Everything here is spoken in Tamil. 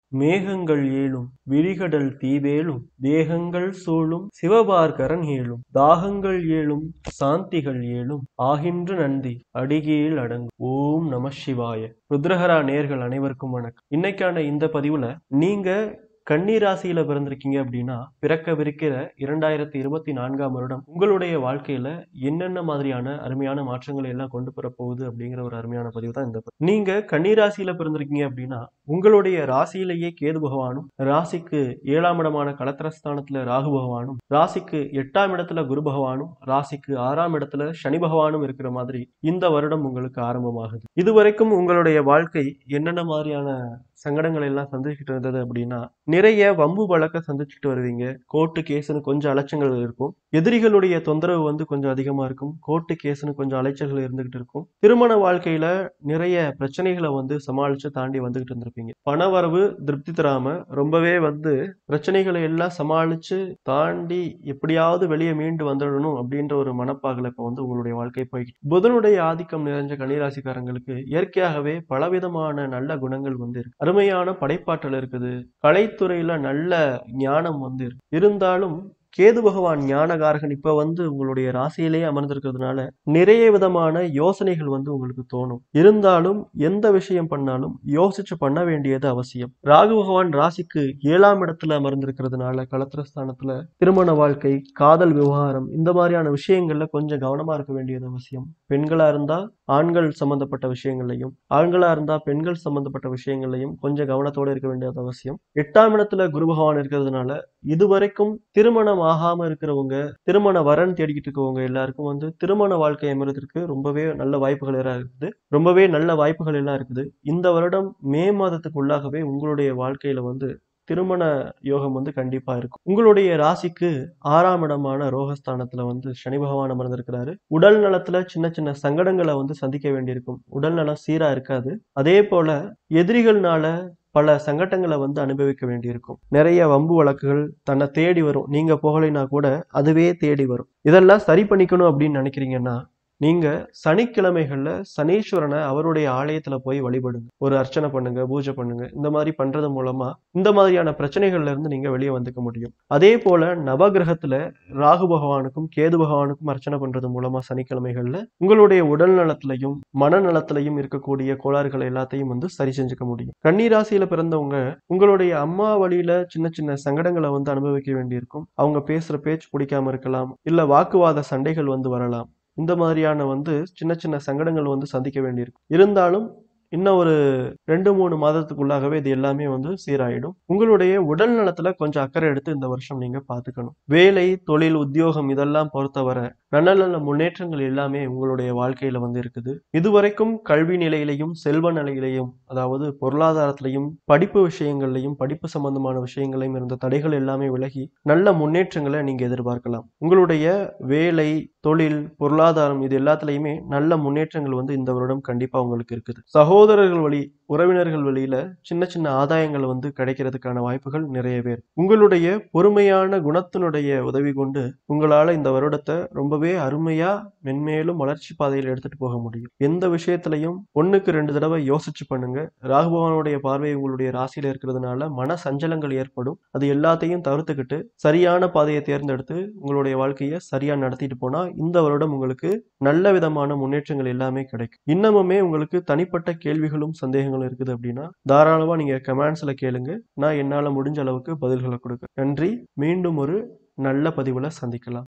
மேகங்கள் ஏழும் விழிகடல் தீவேலும் தேகங்கள் சூழும் சிவபார்கரன் ஏழும் தாகங்கள் ஏழும் சாந்திகள் ஏழும் ஆகின்ற நந்தி அடிகீழ் அடங்கும். ஓம் நம சிவாய. ருத்ரஹரா நேர்கள் அனைவருக்கும் வணக்கம். இன்னைக்கான இந்த பதிவுல நீங்க கன்னி ராசியில பிறந்திருக்கீங்க அப்படின்னா பிறக்கவிருக்கிற 2024ஆம் வருடம் உங்களுடைய வாழ்க்கையில என்னென்ன மாதிரியான அருமையான மாற்றங்களை எல்லாம் கொண்டு வர போகுது அப்படிங்கிற ஒரு அருமையான பதிவு தான் இந்த பதிவு. நீங்க கன்னி ராசியில பிறந்திருக்கீங்க அப்படின்னா உங்களுடைய ராசியிலேயே கேது பகவானும், ராசிக்கு 7ஆம் இடமான களத்திரஸ்தானத்துல ராகு பகவானும், ராசிக்கு 8ஆம் இடத்துல குரு பகவானும், ராசிக்கு 6ஆம் இடத்துல சனி பகவானும் இருக்கிற மாதிரி இந்த வருடம் உங்களுக்கு ஆரம்பமாகுது. இதுவரைக்கும் உங்களுடைய வாழ்க்கை என்னென்ன மாதிரியான சங்கடங்கள் எல்லாம் சந்திச்சுட்டு இருந்தது அப்படின்னா நிறைய வம்பு வழக்க சந்திச்சுட்டு வருவீங்க. கோர்ட்டு கேஸ்னு கொஞ்சம் அலைச்சல்கள் இருக்கும். எதிரிகளுடைய தொந்தரவு கொஞ்சம் அதிகமா இருக்கும். கோர்ட்டு கேஸ்னு கொஞ்சம் அலைச்சல்கள் இருந்துகிட்டு இருக்கும். திருமண வாழ்க்கையில நிறைய பிரச்சனைகளை சமாளிச்சு தாண்டி வந்துகிட்டு இருந்திருப்பீங்க. பணவரவு திருப்தி தராம ரொம்பவே பிரச்சனைகளை எல்லாம் சமாளிச்சு தாண்டி எப்படியாவது வெளியே மீண்டு வந்துடணும் அப்படின்ற ஒரு மனப்பாகல இப்ப உங்களுடைய வாழ்க்கை போய்கிட்டு. புதனுடைய ஆதிக்கம் நிறைஞ்ச கன்னிராசிக்காரங்களுக்கு இயற்கையாகவே பலவிதமான நல்ல குணங்கள் இருக்கு. அருமையான படைப்பாற்றல் இருக்குது. கலைத்துறையில நல்ல ஞானம் இருக்கு. இருந்தாலும் கேது பகவான் ஞானகாரகன் இப்ப உங்களுடைய ராசியிலேயே அமர்ந்திருக்கிறதுனால நிறைய விதமான யோசனைகள் உங்களுக்கு தோணும். இருந்தாலும் எந்த விஷயம் பண்ணாலும் யோசிச்சு பண்ண வேண்டியது அவசியம். ராகு பகவான் ராசிக்கு 7ஆம் இடத்துல அமர்ந்திருக்கிறதுனால களத்திரஸ்தானத்துல திருமண வாழ்க்கை, காதல் விவகாரம் இந்த மாதிரியான விஷயங்கள்ல கொஞ்சம் கவனமா இருக்க வேண்டியது அவசியம். பெண்களா இருந்தா ஆண்கள் சம்பந்தப்பட்ட விஷயங்களையும், ஆண்களா இருந்தா பெண்கள் சம்பந்தப்பட்ட விஷயங்களையும் கொஞ்சம் கவனத்தோட இருக்க வேண்டியது அவசியம். 8ஆம் இடத்துல குரு பகவான் இருக்கிறதுனால இதுவரைக்கும் திருமணம் ஆகாம இருக்கிறவங்க, திருமண வரன் தேடிக்கிட்டு இருக்கவங்க எல்லாருக்கும் திருமண வாழ்க்கை அமைறதுக்கு ரொம்பவே நல்ல வாய்ப்புகள் எல்லாம் இருக்குது. ரொம்பவே நல்ல வாய்ப்புகள் எல்லாம் இருக்குது. இந்த வருடம் மே மாதத்துக்கு உள்ளாகவே உங்களுடைய வாழ்க்கையில திருமண யோகம் கண்டிப்பா இருக்கும். உங்களுடைய ராசிக்கு 6ஆம் இடமான ரோகஸ்தானத்துல சனி பகவான் அமர்ந்திருக்கிறாரு. உடல் நலத்துல சின்ன சின்ன சங்கடங்களை சந்திக்க வேண்டியிருக்கும். உடல் நலம் சீரா இருக்காது. அதே போல எதிரிகள்னால பல சங்கடங்களை அனுபவிக்க வேண்டியிருக்கும். நிறைய வம்பு வழக்குகள் தன்னை தேடி வரும். நீங்க போகலைன்னா கூட அதுவே தேடி வரும். இதெல்லாம் சரி பண்ணிக்கணும் அப்படின்னு நினைக்கிறீங்கன்னா நீங்க சனிக்கிழமைகள்ல சனீஸ்வரனை அவருடைய ஆலயத்துல போய் வழிபடுங்க. ஒரு அர்ச்சனை பண்ணுங்க, பூஜை பண்ணுங்க. இந்த மாதிரி பண்றது மூலமா இந்த மாதிரியான பிரச்சனைகள்ல இருந்து நீங்க வெளியே வந்துக்க முடியும். அதே போல நவகிரகத்துல ராகு பகவானுக்கும் கேது பகவானுக்கும் அர்ச்சனை பண்றது மூலமா சனிக்கிழமைகள்ல உங்களுடைய உடல் நலத்திலையும் மனநலத்திலையும் இருக்கக்கூடிய கோளாறுகளை எல்லாத்தையும் சரி செஞ்சுக்க முடியும். கன்னிராசியில பிறந்தவங்க உங்களுடைய அம்மா வழியில சின்ன சின்ன சங்கடங்களை அனுபவிக்க வேண்டியிருக்கும். அவங்க பேசுற பேச்சு பிடிக்காம இருக்கலாம். இல்ல வாக்குவாத சண்டைகள் வரலாம். இந்த மாதிரியான சின்ன சின்ன சங்கடங்கள் சந்திக்க வேண்டியிருக்கும். இருந்தாலும் இன்னும் ஒரு 2-3 மாதத்துக்குள்ளாகவே இது எல்லாமே சீராயிடும். உங்களுடைய உடல் நலத்துல கொஞ்சம் அக்கறை எடுத்து இந்த வருஷம் நீங்க பாத்துக்கணும். வேலை, தொழில், உத்தியோகம் இதெல்லாம் பொறுத்தவரை நல்ல நல்ல முன்னேற்றங்கள் எல்லாமே உங்களுடைய வாழ்க்கையில இருக்குது. இதுவரைக்கும் கல்வி நிலையிலையும் செல்வ நிலையிலையும், அதாவது பொருளாதாரத்திலையும் படிப்பு விஷயங்கள்லையும் படிப்பு சம்பந்தமான விஷயங்களையும் இருந்த தடைகள் எல்லாமே விலகி நல்ல முன்னேற்றங்களை நீங்க எதிர்பார்க்கலாம். உங்களுடைய வேலை, தொழில், பொருளாதாரம் இது எல்லாத்துலயுமே நல்ல முன்னேற்றங்கள் இந்த வருடம் கண்டிப்பா உங்களுக்கு இருக்குது. சகோதரர்கள் வழி, உறவினர்கள் வழியில சின்ன சின்ன ஆதாயங்கள் கிடைக்கிறதுக்கான வாய்ப்புகள் நிறையவே இருக்கு. உங்களுடைய பொறுமையான குணத்தினுடைய உதவி கொண்டு உங்களால இந்த வருடத்தை ரொம்பவே அருமையா மென்மேலும் வளர்ச்சி பாதையில் எடுத்துட்டு போக முடியும். எந்த விஷயத்திலையும் 1க்கு 2 தடவை யோசிச்சு பண்ணுங்க. ராகு பகவானுடைய பார்வை உங்களுடைய ராசியில இருக்கிறதுனால மன சஞ்சலங்கள் ஏற்படும். அது எல்லாத்தையும் தவிர்த்துக்கிட்டு சரியான பாதையை தேர்ந்தெடுத்து உங்களுடைய வாழ்க்கையை சரியா நடத்திட்டு போனா இந்த வருடம் உங்களுக்கு நல்ல விதமான முன்னேற்றங்கள் எல்லாமே கிடைக்கும். இன்னமுமே உங்களுக்கு தனிப்பட்ட கேள்விகளும் சந்தேகங்களும் இருக்குது அப்படின்னா தாராளமா நீங்க கமெண்ட்ஸ்ல கேளுங்க. நான் என்னால முடிஞ்ச அளவுக்கு பதில்களை கொடுக்க. நன்றி. மீண்டும் ஒரு நல்ல பதிவுல சந்திக்கலாம்.